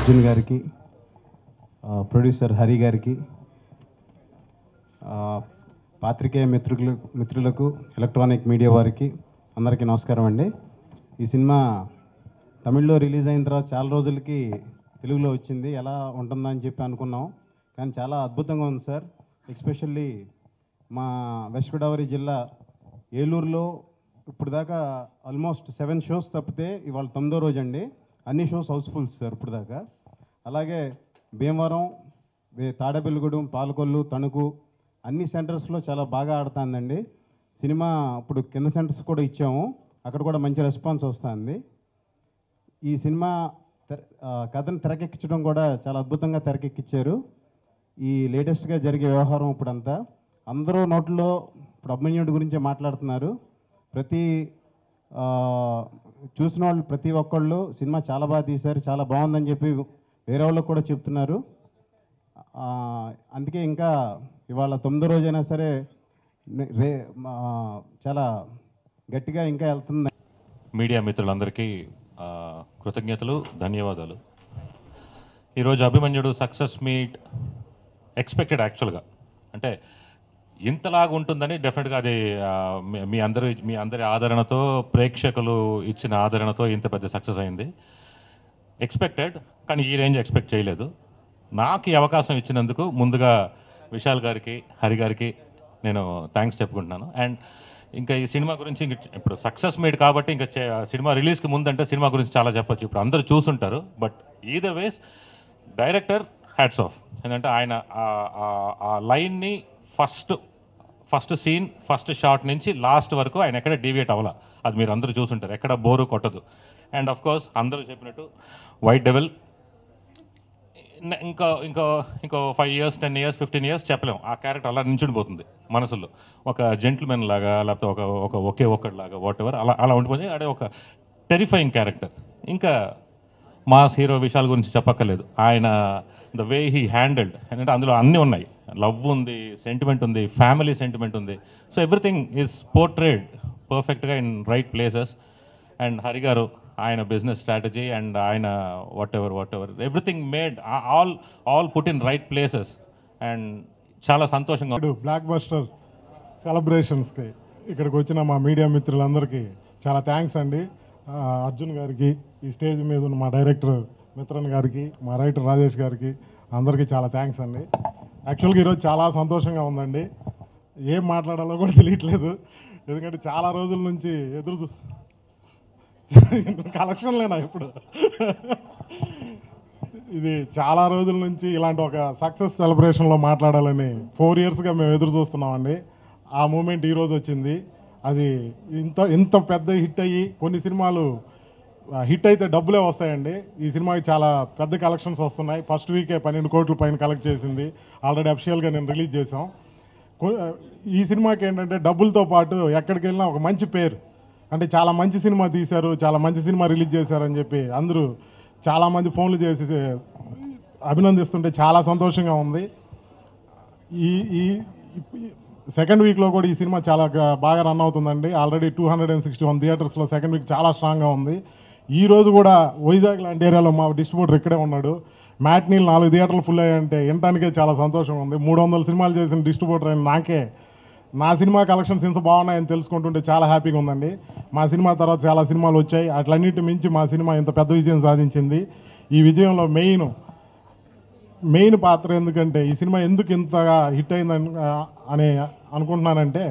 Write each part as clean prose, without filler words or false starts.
అర్జున్ గారికి, ప్రొడ్యూసర్ హరి గారికి, పాత్రికేయ మిత్రులకు, ఎలక్ట్రానిక్ మీడియా వారికి అందరికీ నమస్కారం అండి. ఈ సినిమా తమిళ్లో రిలీజ్ అయిన తర్వాత చాలా రోజులకి తెలుగులో వచ్చింది. ఎలా ఉంటుందని చెప్పి అనుకున్నాం, కానీ చాలా అద్భుతంగా ఉంది సార్. ఎస్పెషల్లీ మా వెస్ట్ గోదావరి జిల్లా ఏలూరులో ఇప్పుడు దాకా ఆల్మోస్ట్ 7 షోస్ తప్పితే ఇవాళ 9వ రోజు అండి. అన్ని షోస్ హౌస్ఫుల్స్ సార్ ఇప్పుడు దాకా. అలాగే భీమవరం, తాడేపల్లిగూడెం, పాలకొల్లు, తణుకు అన్ని సెంటర్స్లో చాలా బాగా ఆడుతుందండి సినిమా. ఇప్పుడు కింద సెంటర్స్ కూడా ఇచ్చాము, అక్కడ కూడా మంచి రెస్పాన్స్ వస్తుంది. ఈ సినిమా కథను తెరకెక్కించడం కూడా చాలా అద్భుతంగా తెరకెక్కించారు. ఈ లేటెస్ట్గా జరిగే వ్యవహారం ఇప్పుడంతా అందరూ నోట్లో ఇప్పుడు అభిమన్యుడి గురించే మాట్లాడుతున్నారు. చూసిన వాళ్ళు ప్రతి ఒక్కళ్ళు సినిమా చాలా బాగా తీశారు, చాలా బాగుందని చెప్పి వేరే వాళ్ళకు కూడా చెప్తున్నారు. అందుకే ఇంకా ఇవాళ 9వ రోజైనా సరే చాలా గట్టిగా ఇంకా వెళ్తుంది. మీడియా మిత్రులందరికీ కృతజ్ఞతలు, ధన్యవాదాలు. ఈరోజు అభిమన్యుడు సక్సెస్ మీట్ ఎక్స్పెక్టెడ్. యాక్చువల్గా అంటే ఇంతలాగా ఉంటుందని డెఫినెట్గా అది మీ అందరి ఆదరణతో, ప్రేక్షకులు ఇచ్చిన ఆదరణతో ఇంత పెద్ద సక్సెస్ అయింది. ఎక్స్పెక్టెడ్, కానీ ఈ రేంజ్ ఎక్స్పెక్ట్ చేయలేదు. నాకు ఈ అవకాశం ఇచ్చినందుకు ముందుగా విశాల్ గారికి, హరి గారికి నేను థ్యాంక్స్ చెప్పుకుంటున్నాను. అండ్ ఇంకా ఈ సినిమా గురించి ఇప్పుడు సక్సెస్ మీట్ కాబట్టి ఇంకా సినిమా రిలీజ్కి ముందంటే సినిమా గురించి చాలా చెప్పొచ్చు. ఇప్పుడు అందరూ చూసుంటారు. But either ways director hats off. ఎందుకంటే ఆయన ఆ లైన్ని ఫస్ట్ సీన్, ఫస్ట్ షాట్ నుంచి లాస్ట్ వరకు ఆయన ఎక్కడ డీవియేట్ అవ్వాల. అది మీరు అందరూ చూసుంటారు, ఎక్కడ బోరు కొట్టదు. అండ్ ఆఫ్ కోర్స్ అందరూ చెప్పినట్టు వైట్ డెవిల్ ఇంకో 5 years, 10 years, 15 years చెప్పలేము. ఆ క్యారెక్టర్ అలా నించుండిపోతుంది మనసులో. ఒక జెంటిల్మెన్ లాగా, లేకపోతే ఒకే ఒక్కడిలాగా, వాట్ ఎవర్ అలా ఉండిపోతుంది. అదే ఒక టెరిఫైయింగ్ క్యారెక్టర్. ఇంకా మాస్ హీరో విశాల్ గురించి చెప్పక్కర్లేదు. ఆయన ద వే హీ హ్యాండిల్డ్, ఎందుకంటే అందులో అన్నీ ఉన్నాయి. లవ్ ఉంది, సెంటిమెంట్ ఉంది, ఫ్యామిలీ సెంటిమెంట్ ఉంది. సో ఎవ్రీథింగ్ ఈజ్ పోర్ట్రేడ్ పర్ఫెక్ట్గా in right places. And Hari garu ఆయన బిజినెస్ స్ట్రాటజీ అండ్ ఆయన whatever everything made all put in right places. And చాలా సంతోషంగా. బ్లాక్ బస్టర్ సెలబ్రేషన్స్కి ఇక్కడికి వచ్చిన మా మీడియా మిత్రులందరికీ చాలా థ్యాంక్స్ అండి. అర్జున్ గారికి, ఈ స్టేజ్ మీద ఉన్న మా డైరెక్టర్ మిత్రన్ గారికి, మా రైటర్ రాజేష్ గారికి అందరికీ చాలా థ్యాంక్స్ అండి. యాక్చువల్గా ఈరోజు చాలా సంతోషంగా ఉందండి. ఏం మాట్లాడాలో కూడా తెలియట్లేదు. ఎందుకంటే చాలా రోజుల నుంచి కలెక్షన్లేనా ఇప్పుడు ఇది చాలా రోజుల నుంచి ఇలాంటి ఒక సక్సెస్ సెలబ్రేషన్లో మాట్లాడాలని 4 yearsగా మేము ఎదురు చూస్తున్నామండి. ఆ మూమెంట్ ఈరోజు వచ్చింది. అది ఇంత పెద్ద హిట్ అయ్యి, కొన్ని సినిమాలు హిట్ అయితే డబ్బులే వస్తాయండి. ఈ సినిమాకి చాలా పెద్ద కలెక్షన్స్ వస్తున్నాయి. ఫస్ట్ వీకే 12 కోట్ల పైన కలెక్ట్ చేసింది. ఆల్రెడీ అఫిషియల్గా నేను రిలీజ్ చేసాం. ఈ సినిమాకి ఏంటంటే డబ్బులతో పాటు ఎక్కడికి వెళ్ళినా ఒక మంచి పేరు, అంటే చాలా మంచి సినిమా తీశారు, చాలా మంచి సినిమా రిలీజ్ చేశారని చెప్పి అందరూ చాలామంది ఫోన్లు చేసి అభినందిస్తుంటే చాలా సంతోషంగా ఉంది. ఈ సెకండ్ వీక్లో కూడా ఈ సినిమా చాలా బాగా రన్ అవుతుందండి. ఆల్రెడీ 261 థియేటర్స్లో సెకండ్ వీక్ చాలా స్ట్రాంగ్గా ఉంది. ఈ రోజు కూడా వైజాగ్ లాంటి ఏరియాలో మా డిస్ట్రిబ్యూటర్ ఇక్కడే ఉన్నాడు. మ్యాట్నీలు 4 థియేటర్లు ఫుల్ అయ్యంటే వినటానికే చాలా సంతోషంగా ఉంది. 300 సినిమాలు చేసిన డిస్ట్రిబ్యూటర్ అయిన నాకే నా సినిమా కలెక్షన్స్ ఇంత బాగున్నాయని తెలుసుకుంటుంటే చాలా హ్యాపీగా ఉందండి. మా సినిమా తర్వాత చాలా సినిమాలు వచ్చాయి, అట్లన్నిటి మించి మా సినిమా ఇంత పెద్ద విజయం సాధించింది. ఈ విజయంలో మెయిన్ పాత్ర ఎందుకంటే ఈ సినిమా ఎందుకు ఇంతగా హిట్ అయిందని అనుకుంటున్నానంటే,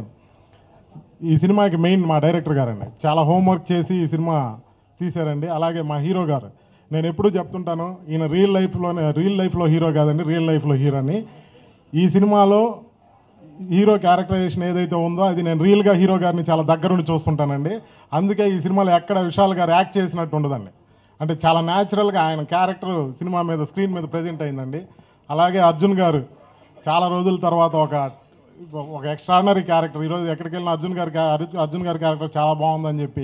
ఈ సినిమాకి మెయిన్ మా డైరెక్టర్ గారండి. చాలా హోంవర్క్ చేసి ఈ సినిమా తీశారండి. అలాగే మా హీరో గారు, నేను ఎప్పుడూ చెప్తుంటాను, ఈయన రియల్ లైఫ్లో హీరో కాదండి, రియల్ లైఫ్లో హీరో అని. ఈ సినిమాలో హీరో క్యారెక్టరైజేషన్ ఏదైతే ఉందో అది నేను రియల్గా హీరో గారిని చాలా దగ్గరుండి చూస్తుంటానండి. అందుకే ఈ సినిమాలో ఎక్కడ విశాల్ గారు యాక్ట్ చేసినట్టు ఉండదండి. అంటే చాలా న్యాచురల్గా ఆయన క్యారెక్టర్ సినిమా మీద, స్క్రీన్ మీద ప్రజెంట్ అయిందండి. అలాగే అర్జున్ గారు చాలా రోజుల తర్వాత ఒక ఎక్స్ట్రాడినరీ క్యారెక్టర్. ఈరోజు ఎక్కడికి వెళ్ళిన అర్జున్ గారి క్యారెక్టర్ చాలా బాగుందని చెప్పి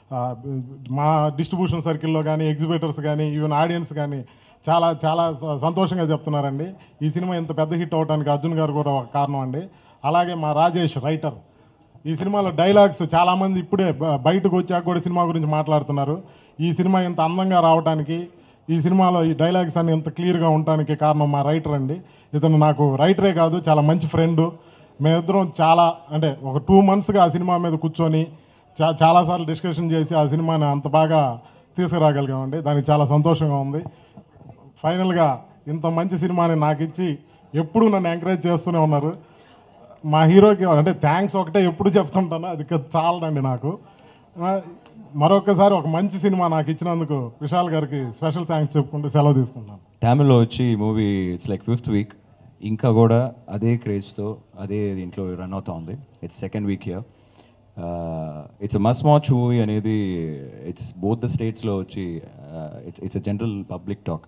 మా డిస్ట్రిబ్యూషన్ సర్కిల్లో కానీ, ఎగ్జిబిటర్స్ కానీ, ఈవెన్ ఆడియన్స్ కానీ చాలా చాలా సంతోషంగా చెప్తున్నారండి. ఈ సినిమా ఇంత పెద్ద హిట్ అవడానికి అర్జున్ గారు కూడా ఒక కారణం అండి. అలాగే మా రాజేష్ రైటర్, ఈ సినిమాలో డైలాగ్స్ చాలామంది ఇప్పుడే బయటకు వచ్చాక కూడా సినిమా గురించి మాట్లాడుతున్నారు. ఈ సినిమా ఇంత అందంగా రావడానికి, ఈ సినిమాలో ఈ డైలాగ్స్ అన్ని ఇంత క్లియర్గా ఉండటానికి కారణం మా రైటర్ అండి. ఇతను నాకు రైటరే కాదు, చాలా మంచి ఫ్రెండు. మేమిద్దరం చాలా అంటే ఒక 2 monthsగా ఆ సినిమా మీద కూర్చొని చాలాసార్లు డిస్కషన్ చేసి ఆ సినిమాని అంత బాగా తీసుకురాగలిగామండి. దానికి చాలా సంతోషంగా ఉంది. ఫైనల్గా ఇంత మంచి సినిమాని నాకు ఇచ్చి ఎప్పుడూ నన్ను ఎంకరేజ్ చేస్తూనే ఉన్నారు. మా హీరోకి అంటే థ్యాంక్స్ ఒకటే ఎప్పుడు చెప్తుంటాను, అది చాలదండి నాకు. మరొకసారి ఒక మంచి సినిమా నాకు ఇచ్చినందుకు విశాల్ గారికి స్పెషల్ థ్యాంక్స్ చెప్పుకుంటూ సెలవు తీసుకుంటాను. తమిళ్లో వచ్చి movie it's like 5th week, ఇంకా కూడా అదే క్రేజ్తో అదే దీంట్లో రన్ అవుతా ఉంది. It's 2nd week here. It's must watch movie అనేది ఇట్స్ బోత్ ద స్టేట్స్లో వచ్చి it's a general public talk.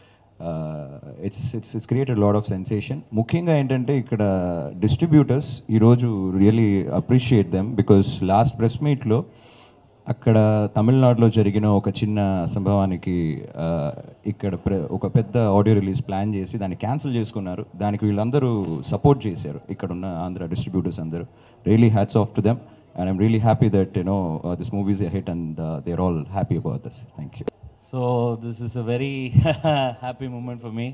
It's created lot of sensation. ముఖ్యంగా ఏంటంటే ఇక్కడ డిస్ట్రిబ్యూటర్స్ ఈరోజు really appreciate them because last press మీట్లో అక్కడ తమిళనాడులో జరిగిన ఒక చిన్న సంభవానికి ఇక్కడ ఒక పెద్ద ఆడియో రిలీజ్ ప్లాన్ చేసి దాన్ని క్యాన్సిల్ చేసుకున్నారు. దానికి వీళ్ళందరూ సపోర్ట్ చేశారు, ఇక్కడ ఉన్న ఆంధ్ర డిస్ట్రిబ్యూటర్స్ అందరూ. Really hats off to them and I'm really happy that this movie is a hit and they're all happy about this. Thank you. So this is a very happy moment for me.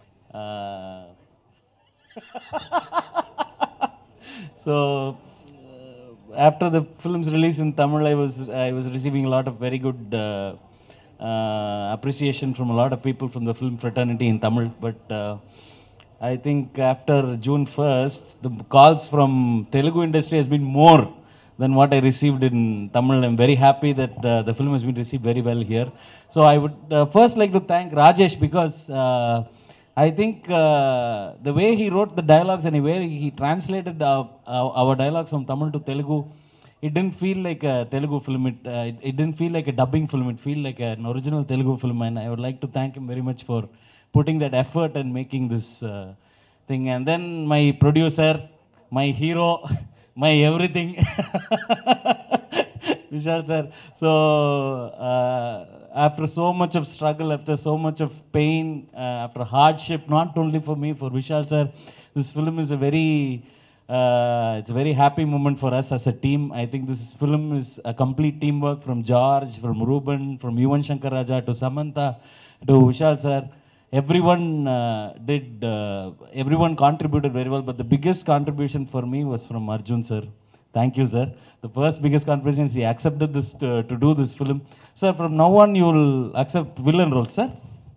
So after the film's release in Tamil, I was receiving a lot of very good appreciation from a lot of people from the film fraternity in Tamil. But I think after June 1st, the calls from Telugu industry has been more than what I received in Tamil. I'm very happy that the film has been received very well here. So I would first like to thank Rajesh because I think the way he wrote the dialogues and the way he translated our dialogues from Tamil to Telugu, it didn't feel like a Telugu film. It didn't feel like a dubbing film. It felt like an original Telugu film, and I would like to thank him very much for putting that effort and making this thing. And then my producer, my hero, my everything, Vishal sir. So after so much of struggle, after so much of pain, after hardship, not only for me, for Vishal sir, this film is it's a very happy moment for us as a team. I think this film is a complete teamwork from George, from Ruben, from Yuvan Shankar Raja to Samantha to Vishal sir. Everyone contributed very well, but the biggest contribution for me was from Arjun sir. Thank you, sir. The first biggest contribution is he accepted this to do this film. Sir, from now on you will accept villain role, sir.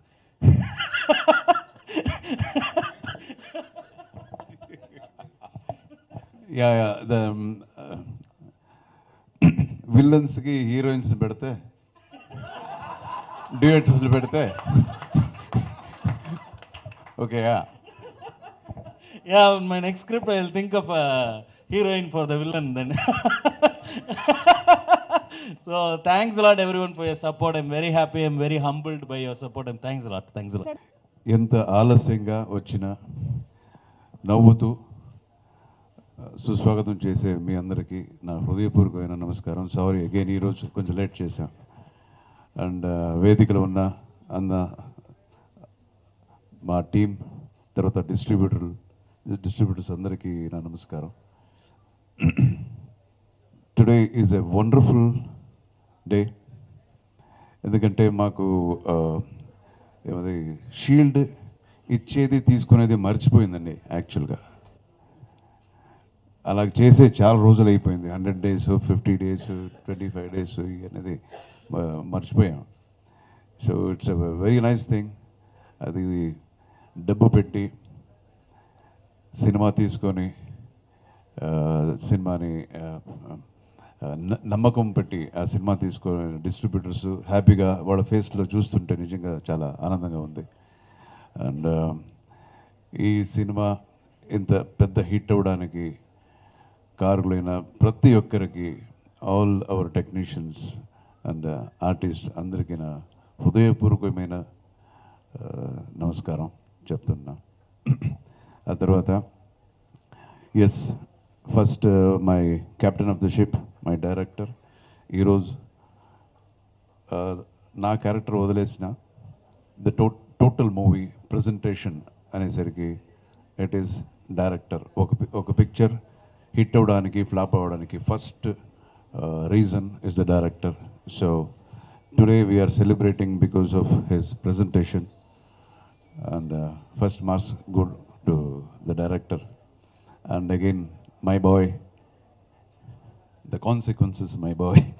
Yeah. The villains ki heroines bedte, duets bedte. Okay, yeah. Yeah, in my next script I'll think of a heroine for the villain then. So thanks a lot everyone for your support. I'm very happy, I'm very humbled by your support, and thanks a lot. ఎంత ఆలస్యంగా వచ్చినా నవ్వుతూ సుస్వాగతం చేసే మీ అందరికీ నా హృదయపూర్వకమైన నమస్కారం. సారీ అగైన్, ఈరోజు కొంచెం లేట్ చేశాం. అండ్ వేదికలో ఉన్న మా టీం, తర్వాత డిస్ట్రిబ్యూటర్స్ అందరికీ నా నమస్కారం. Today is a wonderful day. ఎందుకంటే మాకు ఏమది షీల్డ్ ఇచ్చేది తీసుకునేది మర్చిపోయిందండి. యాక్చువల్గా అలా చేసే చాలా రోజులు అయిపోయింది. 100 days, 50 days, 25 days అనేది మర్చిపోయాం. So it's a very nice thing. అది డబ్బు పెట్టి సినిమా తీసుకొని సినిమాని నమ్మకం పెట్టి ఆ సినిమా తీసుకొని డిస్ట్రిబ్యూటర్స్ హ్యాపీగా వాళ్ళ ఫేస్లో చూస్తుంటే నిజంగా చాలా ఆనందంగా ఉంది. అండ్ ఈ సినిమా ఇంత పెద్ద హిట్ అవ్వడానికి కారులైన ప్రతి ఒక్కరికి, all our technicians and artist అందరికీ నా హృదయపూర్వకమైన నమస్కారం చెప్తున్నా. ఆ తర్వాత yes, first my captain of the ship, my director. ఈరోజు నా క్యారెక్టర్ వదిలేసిన ద టోటల్ మూవీ ప్రజెంటేషన్ అనేసరికి ఇట్ ఈస్ డైరెక్టర్. ఒక పిక్చర్ హిట్ అవ్వడానికి, ఫ్లాప్ అవ్వడానికి first reason is the director. So today we are celebrating because of his presentation. And first marks good to the director. And again, my boy, the consequences, my boy.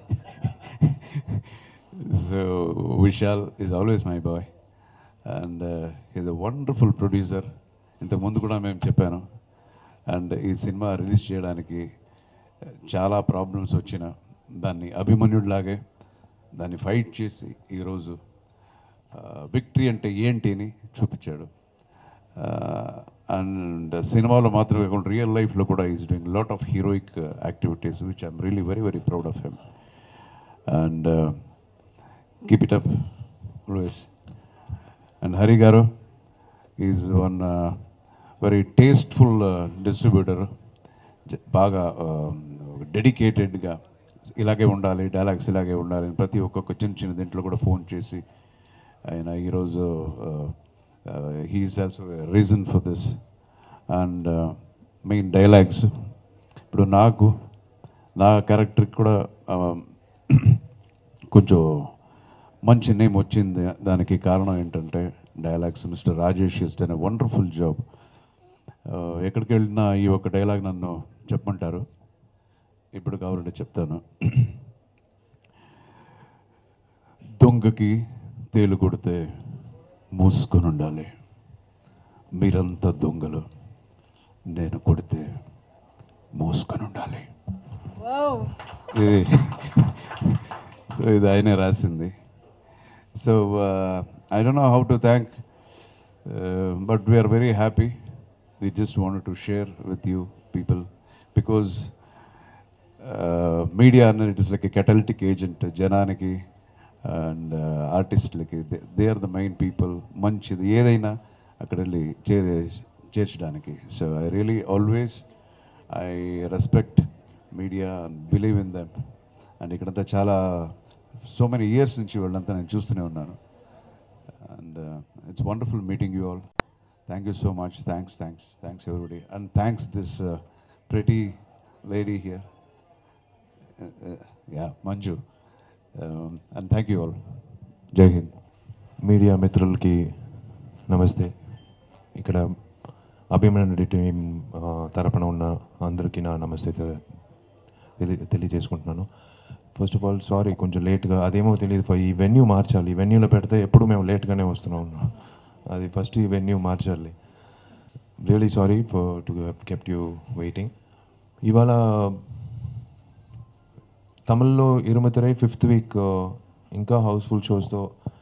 So Vishal is always my boy. And he's a wonderful producer. ఇంతకు ముందు కూడా మేము చెప్పాను. And ఈ cinema release చేయడానికి చాలా problems వచ్చిన దాన్ని అభిమన్యుడిలాగే దాన్ని ఫైట్ చేసి ఈరోజు విక్టరీ అంటే ఏంటి అని చూపించాడు. అండ్ సినిమాలో మాత్రమే కాకుండా రియల్ లైఫ్లో కూడా is doing lot of heroic activities which I'm really very very proud of him. And keep it up always. And Hari garu is one very tasteful distributor. బాగా డెడికేటెడ్గా ఇలాగే ఉండాలి, డైలాగ్స్ ఇలాగే ఉండాలి, ప్రతి ఒక్కొక్క చిన్న చిన్న దీంట్లో కూడా ఫోన్ చేసి ఆయన ఈరోజు he's also reason for this. And main dialogues ఇప్పుడు నా క్యారెక్టర్కి కూడా కొంచెం మంచి నేమ్ వచ్చింది. దానికి కారణం ఏంటంటే dialogues. Mister Rajesh is done a wonderful job. ఎక్కడికి వెళ్ళినా ఈ ఒక్క డైలాగ్ నన్ను చెప్పమంటారు, ఇప్పుడు కావాలంటే చెప్తాను. దొంగకి తేలు కొడితే మూసుకొని ఉండాలి, మీరంతా దొంగలు, నేను కొడితే మూసుకొని ఉండాలి. సో ఇది ఆయనే రాసింది. So I don't know how to thank, but we're very happy. We just wanted to share with you people because media and it is like a catalytic agent jananiki and artists like they are the main people manchidi edaina akadalli cherchadaniki. So I really always respect media and believe in them. And ikkadanta chala so many years nunchi vallanta nenu chustune unnanu. And it's wonderful meeting you all. Thank you so much. Thanks everybody. And thanks this pretty lady here. Yeah, Manju. And thank you all. Jai Hind. Media మిత్రులకి నమస్తే. ఇక్కడ అభిమన్యుడి team తరపున ఉన్న అందరికీ నా నమస్తే తెలియజేసుకుంటున్నాను. First of all sorry కొంచెం లేట్గా, అదేమో తెలియదు, ఈ వెన్యూ మార్చాలి. ఈ వెన్యూలో పెడితే ఎప్పుడు మేము లేట్గానే వస్తున్నాం. అది ఫస్ట్ ఈ వెన్యూ మార్చాలి. Really sorry for to kept you waiting. ఇవాళ తమిళ్లో ఇరుమతిరై 5th వీక్ ఇంకా హౌస్ఫుల్ షోస్తో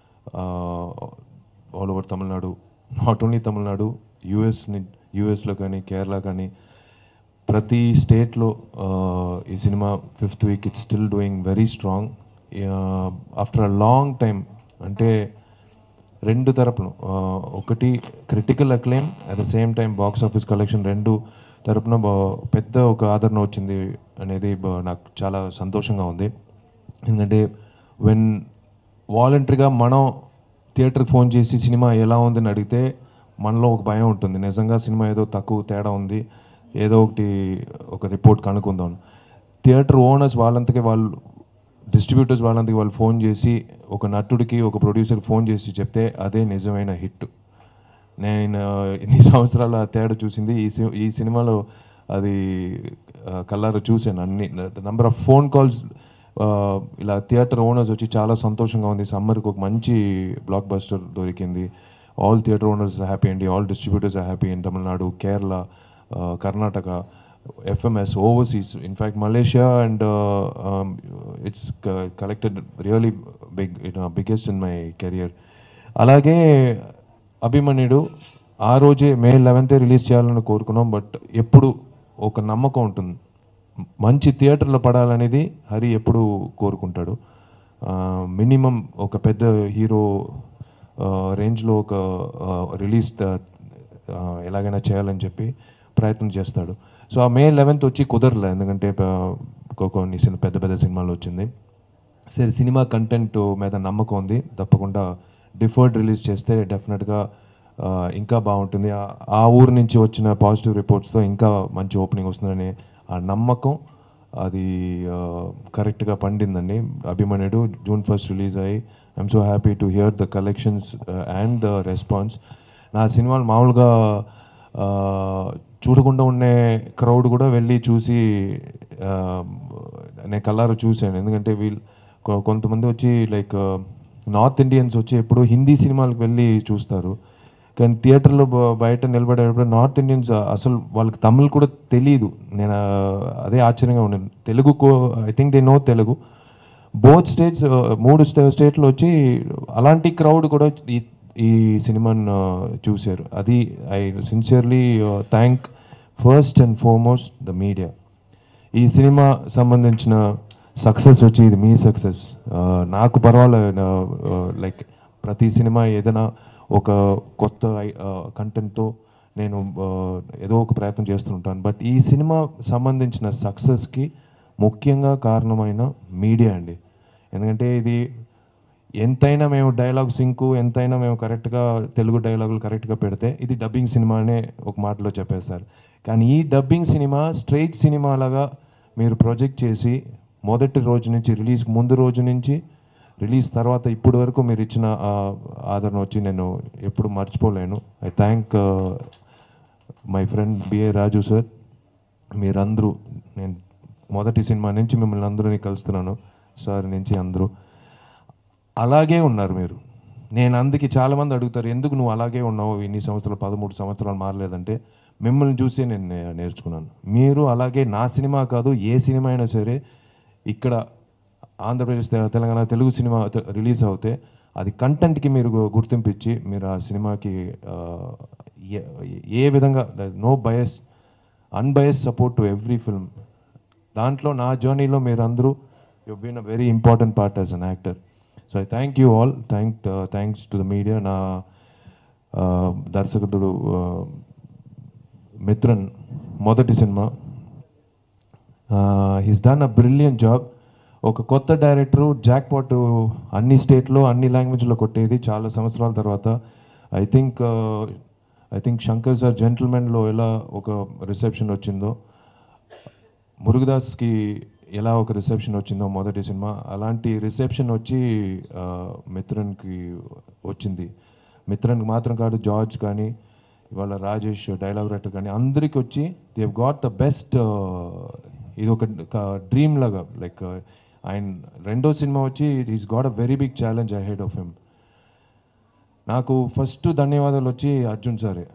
all over Tamil Nadu, not only Tamil Nadu, యూఎస్లో కానీ కేరళ కానీ ప్రతి స్టేట్లో ఈ cinema 5th week it's still doing very strong after a long time. అంటే రెండు తరపును, ఒకటి critical acclaim, at the same time box office collection, రెండు తరపున పెద్ద ఒక ఆదరణ వచ్చింది అనేది నాకు చాలా సంతోషంగా ఉంది. ఎందుకంటే వెన్ వాలంటరీగా మనం థియేటర్కి ఫోన్ చేసి సినిమా ఎలా ఉందని అడిగితే మనలో ఒక భయం ఉంటుంది, నిజంగా సినిమా ఏదో తక్కువ తేడా ఉంది, ఏదో ఒక రిపోర్ట్ కనుక్కుందాం. థియేటర్ ఓనర్స్ వాళ్ళంతకే వాళ్ళు, డిస్ట్రిబ్యూటర్స్ వాళ్ళంతకి వాళ్ళు ఫోన్ చేసి ఒక నటుడికి ఒక ప్రొడ్యూసర్కి ఫోన్ చేసి చెప్తే అదే నిజమైన హిట్. నేను ఇన్ని సంవత్సరాలు ఆ తేడా చూసింది ఈ సినిమాలో, అది కళ్ళారా చూశాను. అన్ని నెంబర్ ఆఫ్ ఫోన్ కాల్స్ ఇలా థియేటర్ ఓనర్స్ వచ్చి చాలా సంతోషంగా ఉంది, సమ్మర్కి ఒక మంచి బ్లాక్ బస్టర్ దొరికింది, ఆల్ థియేటర్ ఓనర్స్ హ్యాపీ అండి, all distributors are happy in Tamil Nadu, Kerala, Karnataka, FMS, overseas, in fact Malaysia, and it's collected really big, biggest in my career. అలాగే అభిమన్యుడు ఆ రోజే May 11th రిలీజ్ చేయాలని కోరుకున్నాం. బట్ ఎప్పుడు ఒక నమ్మకం ఉంటుంది, మంచి థియేటర్లో పడాలనేది హరి ఎప్పుడు కోరుకుంటాడు. మినిమం ఒక పెద్ద హీరో రేంజ్లో ఒక రిలీజ్ ఎలాగైనా చేయాలని చెప్పి ప్రయత్నం చేస్తాడు. సో ఆ May 11th వచ్చి కుదరలే, ఎందుకంటే కొన్ని పెద్ద పెద్ద సినిమాలు వచ్చింది. సరే, సినిమా కంటెంట్ మీద నమ్మకం ఉంది, తప్పకుండా డిఫర్డ్ రిలీజ్ చేస్తే డెఫినెట్గా ఇంకా బాగుంటుంది. ఆ ఊరు నుంచి వచ్చిన పాజిటివ్ రిపోర్ట్స్తో ఇంకా మంచి ఓపెనింగ్ వస్తుందని ఆ నమ్మకం అది కరెక్ట్గా పండిందండి. అభిమన్యుడు June 1 రిలీజ్ అయ్యి I'm so happy to hear the collections and the response. నా సినిమాలు మామూలుగా చూడకుండా ఉండే క్రౌడ్ కూడా వెళ్ళి చూసి నేను కల్లారు చూశాను. ఎందుకంటే కొంతమంది వచ్చి లైక్ నార్త్ ఇండియన్స్ వచ్చి ఎప్పుడు హిందీ సినిమాలకు వెళ్ళి చూస్తారు, కానీ థియేటర్లో బయట నిలబడేటప్పుడు నార్త్ ఇండియన్స్ అసలు వాళ్ళకి తమిళ్ కూడా తెలియదు. నేను అదే ఆశ్చర్యంగా ఉన్నాను. Telugu I think they know Telugu. Both states 3 స్టేట్లో వచ్చి అలాంటి క్రౌడ్ కూడా ఈ సినిమాను చూశారు. అది I sincerely thank first and foremost the media. ఈ సినిమా సంబంధించిన సక్సెస్ వచ్చి ఇది మీ సక్సెస్. నాకు పర్వాలేదు, లైక్ ప్రతి సినిమా ఏదైనా ఒక కొత్త కంటెంట్తో నేను ఏదో ఒక ప్రయత్నం చేస్తుంటాను. బట్ ఈ సినిమా సంబంధించిన సక్సెస్కి ముఖ్యంగా కారణమైన మీడియా అండి. ఎందుకంటే ఇది ఎంతైనా మేము డైలాగ్ సింకు ఎంతైనా మేము కరెక్ట్గా తెలుగు డైలాగులు కరెక్ట్గా పెడితే ఇది డబ్బింగ్ సినిమా అనే ఒక మాటలో చెప్పేస్తారు. కానీ ఈ డబ్బింగ్ సినిమా స్ట్రైట్ సినిమా లాగా మీరు ప్రొజెక్ట్ చేసి మొదటి రోజు నుంచి రిలీజ్ ముందు రోజు నుంచి రిలీజ్ తర్వాత ఇప్పటి వరకు మీరు ఇచ్చిన ఆదరణ వచ్చి నేను ఎప్పుడు మర్చిపోలేను. I thank my friend B A Raju sir. మీరందరూ నేను మొదటి సినిమా నుంచి మిమ్మల్ని అందరూని కలుస్తున్నాను సార్ నుంచి అందరూ అలాగే ఉన్నారు మీరు. నేను అందుకే చాలామంది అడుగుతారు ఎందుకు నువ్వు అలాగే ఉన్నావు ఇన్ని సంవత్సరాలు 13 సంవత్సరాలు మారలేదంటే మిమ్మల్ని చూసే నేను నేర్చుకున్నాను. మీరు అలాగే నా సినిమా కాదు ఏ సినిమా అయినా సరే ఇక్కడ ఆంధ్రప్రదేశ్ తెలంగాణ తెలుగు సినిమా రిలీజ్ అవుతే అది కంటెంట్కి మీరు గుర్తింపు ఇచ్చి మీరు ఆ సినిమాకి ఏ విధంగా no bias unbias support to every film. దాంట్లో నా జర్నీలో మీరు అందరూ you been a very important part as an actor. So I thank you all. Thanks to the media. నా దర్శకుడు మిత్రన్ మొదటి cinema he's done a brilliant job. ఒక కొత్త డైరెక్టరు జాక్పాట్ అన్ని స్టేట్లో అన్ని లాంగ్వేజ్లో కొట్టేది చాలా సంవత్సరాల తర్వాత. ఐ థింక్ శంకర్ సార్ జెంటిల్మెన్లో ఎలా ఒక రిసెప్షన్ వచ్చిందో, మురుగదాస్కి ఎలా ఒక రిసెప్షన్ వచ్చిందో మొదటి సినిమా, అలాంటి రిసెప్షన్ వచ్చి మిత్రన్కి వచ్చింది. మిత్రన్కి మాత్రం కాదు, జార్జ్ కానీ ఇవాళ రాజేష్ డైలాగ్ రైటర్ కానీ అందరికీ వచ్చి they have got the best. ఇది ఒక డ్రీమ్ లాగా. లైక్ ఆయన రెండో సినిమా వచ్చి is got a very big challenge ahead of him. నాకు ఫస్ట్ ధన్యవాదాలు వచ్చి అర్జున్ సారే.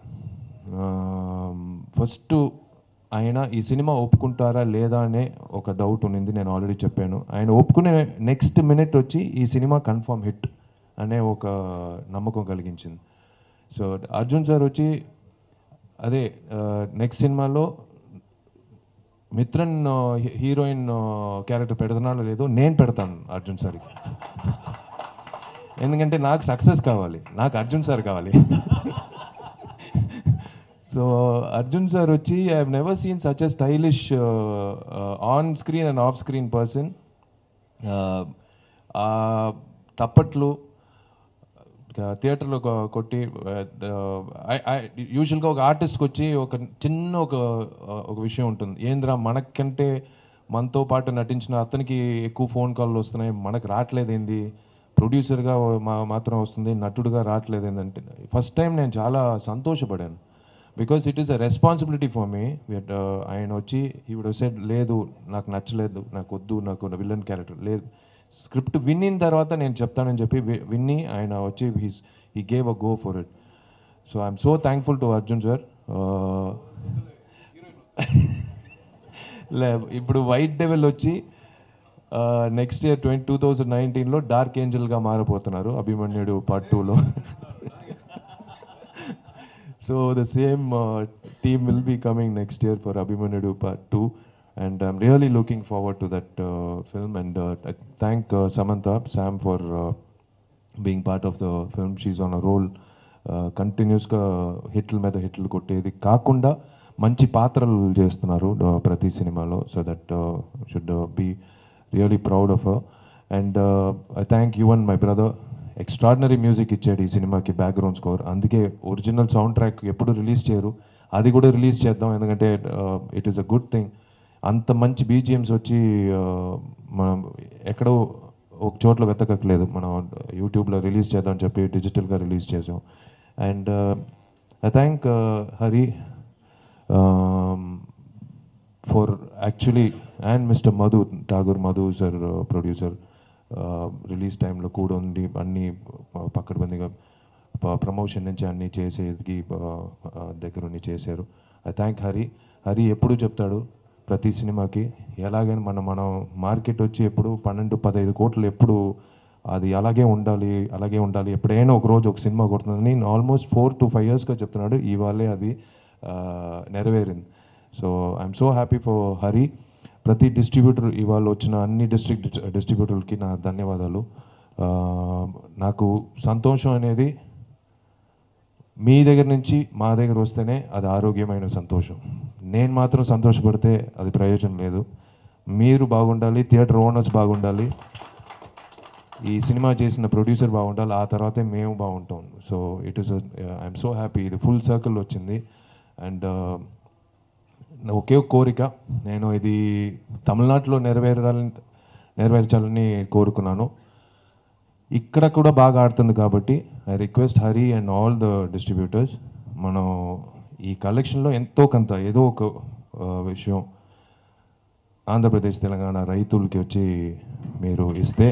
ఫస్ట్ ఆయన ఈ సినిమా ఒప్పుకుంటారా లేదా అనే ఒక డౌట్ ఉన్నింది, నేను ఆల్రెడీ చెప్పాను. ఆయన ఒప్పుకునే నెక్స్ట్ మినిట్ వచ్చి ఈ సినిమా కన్ఫర్మ్ హిట్ అనే ఒక నమ్మకం కలిగించింది. సో అర్జున్ సార్ వచ్చి అదే నెక్స్ట్ సినిమాలో మిత్రన్ హీరోయిన్ క్యారెక్టర్ పెడుతున్నానో లేదో నేను పెడతాను అర్జున్ సార్కి. ఎందుకంటే నాకు సక్సెస్ కావాలి, నాకు అర్జున్ సార్ కావాలి. సో అర్జున్ సార్ వచ్చి I have never seen such a stylish on screen and off screen person. తప్పట్లు థియేటర్లో కొట్టి యూజువల్గా ఒక ఆర్టిస్ట్కి వచ్చి ఒక చిన్న ఒక విషయం ఉంటుంది, ఏంద్రా మనకంటే మనతో పాటు నటించిన అతనికి ఎక్కువ ఫోన్ కాల్ వస్తున్నాయి, మనకు రావట్లేదేంది, ప్రొడ్యూసర్గా మాత్రం వస్తుంది, నటుడుగా రావట్లేదు ఏంటంటే ఫస్ట్ టైం నేను చాలా సంతోషపడాను. Because it is a responsibility for me. ఆయన వచ్చి ఈ వుడ్ సెడ్ లేదు నాకు నచ్చలేదు, నాకు వద్దు, నాకు విలన్ క్యారెక్టర్ లేదు, స్క్రిప్ట్ విన్నిన తర్వాత నేను చెప్తానని చెప్పి విన్ని ఆయన వచ్చి he gave a go for it. So I'm so thankful to Arjun sir. ఇప్పుడు వైట్ డెవిల్ వచ్చి నెక్స్ట్ ఇయర్ 2019లో డార్క్ ఏంజల్గా మారిపోతున్నారు అభిమన్యుడు పార్ట్ 2లో. So the same team will be coming next year for Abhimanyudu part 2. And I'm really looking forward to that film. And I thank Samantha, Sam, for being part of the film. She's on a roll. Continuous హిట్లు మీద హిట్లు కొట్టేది కాకుండా మంచి పాత్రలు చేస్తున్నారు ప్రతి సినిమాలో. So that should be really proud of her. And I thank Yuvan my brother. Extraordinary music ఇచ్చాడు ఈ సినిమాకి, బ్యాక్గ్రౌండ్ స్కోర్. అందుకే ఒరిజినల్ సౌండ్ ట్రాక్ ఎప్పుడు రిలీజ్ చేయరు, అది కూడా రిలీజ్ చేద్దాం, ఎందుకంటే it is a good thing. అంత మంచి బీజిఎమ్స్ వచ్చి మనం ఎక్కడో ఒక చోట్ల వెతకట్లేదు, మనం యూట్యూబ్లో రిలీజ్ చేద్దామని చెప్పి డిజిటల్గా రిలీజ్ చేసాం. And I thank Hari for actually and mister Madhu Thakur, Madhu sir producer, release టైంలో కూడా ఉండి అన్నీ పక్కడబందిగా ప్రమోషన్ నుంచి అన్నీ చేసేది దగ్గరుండి చేశారు. I thank Hari. హరి ఎప్పుడూ చెప్తాడు ప్రతి సినిమాకి ఎలాగైనా మనం మార్కెట్ వచ్చి ఎప్పుడు 12-15 కోట్లు ఎప్పుడు అది అలాగే ఉండాలి ఎప్పుడైనా ఒక రోజు ఒక సినిమా కొడుతుందని ఆల్మోస్ట్ 4 to 5 yearsగా చెప్తున్నాడు. ఇవాళే అది నెరవేరింది. So I'm so happy for Hari. ప్రతి డిస్ట్రిబ్యూటర్ ఇవాళ వచ్చిన అన్ని డిస్ట్రిబ్యూటర్లకి నా ధన్యవాదాలు. నాకు సంతోషం అనేది మీ దగ్గర నుంచి మా దగ్గర వస్తేనే అది ఆరోగ్యమైన సంతోషం. నేను మాత్రం సంతోషపడితే అది ప్రయోజనం లేదు. మీరు బాగుండాలి, థియేటర్ ఓనర్స్ బాగుండాలి, ఈ సినిమా చేసిన ప్రొడ్యూసర్ బాగుండాలి, ఆ తర్వాతే మేము బాగుంటాం. So it is I'm so happy. ఇది ఫుల్ సర్కిల్ వచ్చింది. అండ్ ఒకే కోరిక, నేను ఇది తమిళనాడులో నెరవేర్చాలని కోరుకున్నాను. ఇక్కడ కూడా బాగా ఆడుతుంది కాబట్టి I request Hari and all the distributors, మనం ఈ కలెక్షన్లో ఎంతో కొంత ఏదో ఒక విషయం ఆంధ్రప్రదేశ్ తెలంగాణ రైతులకి వచ్చి మీరు ఇస్తే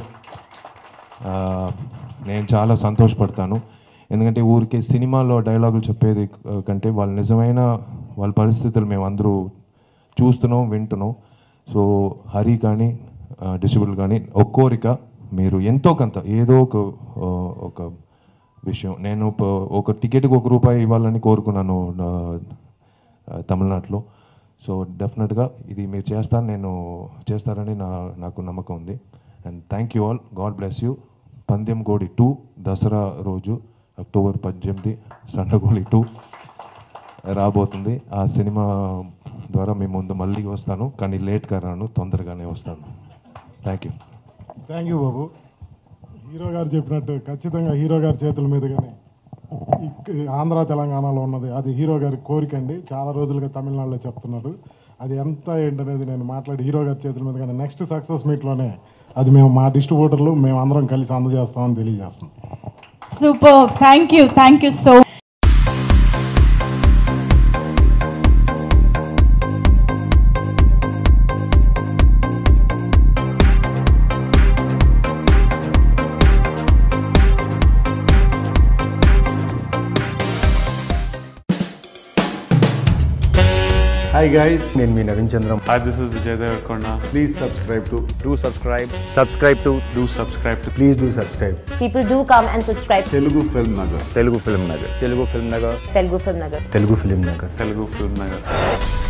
నేను చాలా సంతోషపడతాను. ఎందుకంటే ఊరికే సినిమాలో డైలాగులు చెప్పేది కంటే వాళ్ళ నిజమైన వాళ్ళ పరిస్థితులు మేము అందరూ చూస్తున్నాం, వింటున్నాం. సో హరి కానీ డిస్ట్రిబ్యూటర్ కానీ ఒక కోరిక, మీరు ఎంతో కొంత ఏదో ఒక విషయం, నేను ఒక టికెట్కి ₹1 ఇవ్వాలని కోరుకున్నాను తమిళనాడులో. సో డెఫినెట్గా ఇది మీరు చేస్తారని నాకు నమ్మకం ఉంది. And thank you all. God bless you. Pandem Kodi 2 Dasara రోజు October 18 సండగోళి 2 రాబోతుంది. ఆ సినిమా ద్వారా మీ ముందు మళ్ళీ వస్తాను, కానీ లేట్గా రాను, తొందరగానే వస్తాను. Thank you. థ్యాంక్ యూ బాబు. హీరో గారు చెప్పినట్టు ఖచ్చితంగా హీరో గారి చేతుల మీదుగానే ఆంధ్ర తెలంగాణలో ఉన్నది అది హీరో గారి కోరిక అండి. చాలా రోజులుగా తమిళనాడులో చెప్తున్నాడు. అది ఎంత ఏంటనేది నేను మాట్లాడి హీరో గారి చేతుల మీదుగానే నెక్స్ట్ సక్సెస్ మీట్లోనే అది మేము మా డిస్ట్రిబ్యూటర్లు మేము అందరం కలిసి అందజేస్తామని తెలియజేస్తాం. Super. Thank you so Hi guys, నేను మీ Naveen Chandram. Hi, this is Vijay Devarkonda. Please subscribe to. Please subscribe to. Please do subscribe. People do come and subscribe. Telugu Film Nagar. Telugu Film Nagar. Telugu Film Nagar. Telugu Film Nagar. Telugu Film Nagar.